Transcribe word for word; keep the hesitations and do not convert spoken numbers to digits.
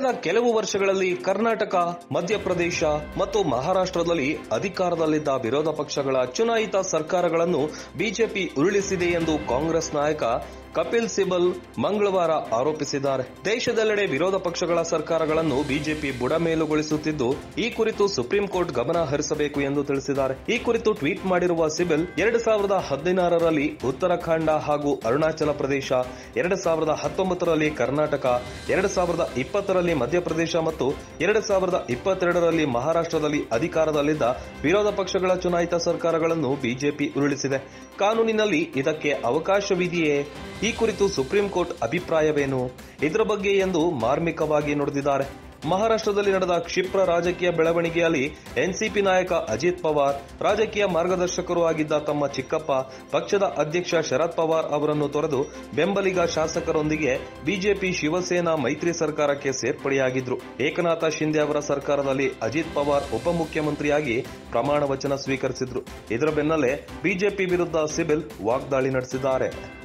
ಕಳೆದ ಕೆಲವು ವರ್ಷಗಳಲ್ಲಿ ಕರ್ನಾಟಕ, ಮಧ್ಯಪ್ರದೇಶ ಮತ್ತು ಮಹಾರಾಷ್ಟ್ರದಲ್ಲಿ ಅಧಿಕಾರದಲ್ಲಿದ್ದ ವಿರೋಧ ಪಕ್ಷಗಳ ಚುನಾಯಿತ ಸರ್ಕಾರಗಳನ್ನು ಬಿಜೆಪಿ ಉರುಳಿಸಿದೆ ಎಂದು ಕಾಂಗ್ರೆಸ್ ನಾಯಕ ಕಪಿಲ್ ಸಿಬಲ್ ಮಂಗಳವಾರ ಆರೋಪಿಸಿದ್ದಾರೆ. ದೇಶದೆಲ್ಲೆಡೆ ವಿರೋಧ ಪಕ್ಷಗಳ ಸರ್ಕಾರಗಳನ್ನು ಬಿಜೆಪಿ ಬುಡಮೇಲುಗೊಳಿಸುತ್ತಿದ್ದು, ಈ ಕುರಿತು ಸುಪ್ರೀಂ ಕೋರ್ಟ್ ಗಮನ ಹರಿಸಬೇಕು ಎಂದು ತಿಳಿಸಿದ್ದಾರೆ. ಈ ಕುರಿತು ಟ್ವೀಟ್ ಮಾಡಿರುವ ಸಿಬಲ್, ಎರಡು ಸಾವಿರದ ಹದಿನಾರರಲ್ಲಿ ಉತ್ತರಾಖಂಡ ಹಾಗೂ ಅರುಣಾಚಲ ಪ್ರದೇಶ, ಎರಡು ಸಾವಿರದ ಹತ್ತೊಂಬತ್ತರಲ್ಲಿ ಕರ್ನಾಟಕ, ಎರಡು ಸಾವಿರದ ಇಪ್ಪತ್ತರಲ್ಲಿ ಮಧ್ಯಪ್ರದೇಶ ಮತ್ತು ಎರಡು ಸಾವಿರದ ಇಪ್ಪತ್ತೆರಡರಲ್ಲಿ ಮಹಾರಾಷ್ಟ್ರದಲ್ಲಿ ಅಧಿಕಾರದಲ್ಲಿದ್ದ ವಿರೋಧ ಪಕ್ಷಗಳ ಚುನಾಯಿತ ಸರ್ಕಾರಗಳನ್ನು ಬಿಜೆಪಿ ಉರುಳಿಸಿದೆ. ಕಾನೂನಿನಲ್ಲಿ ಇದಕ್ಕೆ ಅವಕಾಶವಿದೆಯೇ? ಈ ಕುರಿತು ಸುಪ್ರೀಂ ಕೋರ್ಟ್ ಅಭಿಪ್ರಾಯವೇನು? ಇದರ ಬಗ್ಗೆ ಎಂದು ಮಾರ್ಮಿಕವಾಗಿ ನುಡಿದಿದ್ದಾರೆ. ಮಹಾರಾಷ್ಟ್ರದಲ್ಲಿ ನಡೆದ ಕ್ಷಿಪ್ರ ರಾಜಕೀಯ ಬೆಳವಣಿಗೆಯಲ್ಲಿ ಎನ್ಸಿಪಿ ನಾಯಕ ಅಜಿತ್ ಪವಾರ್, ರಾಜಕೀಯ ಮಾರ್ಗದರ್ಶಕರು ಆಗಿದ್ದ ತಮ್ಮ ಚಿಕ್ಕಪ್ಪ, ಪಕ್ಷದ ಅಧ್ಯಕ್ಷ ಶರದ್ ಪವಾರ್ ಅವರನ್ನು ತೊರೆದು ಬೆಂಬಲಿಗ ಶಾಸಕರೊಂದಿಗೆ ಬಿಜೆಪಿ ಶಿವಸೇನಾ ಮೈತ್ರಿ ಸರ್ಕಾರಕ್ಕೆ ಸೇರ್ಪಡೆಯಾಗಿದ್ರು. ಏಕನಾಥ ಶಿಂದೆ ಅವರ ಸರ್ಕಾರದಲ್ಲಿ ಅಜಿತ್ ಪವಾರ್ ಉಪಮುಖ್ಯಮಂತ್ರಿಯಾಗಿ ಪ್ರಮಾಣ ವಚನ ಸ್ವೀಕರಿಸಿದ್ರು. ಇದರ ಬೆನ್ನಲ್ಲೇ ಬಿಜೆಪಿ ವಿರುದ್ಧ ಸಿಬಲ್ ವಾಗ್ದಾಳಿ ನಡೆಸಿದ್ದಾರೆ.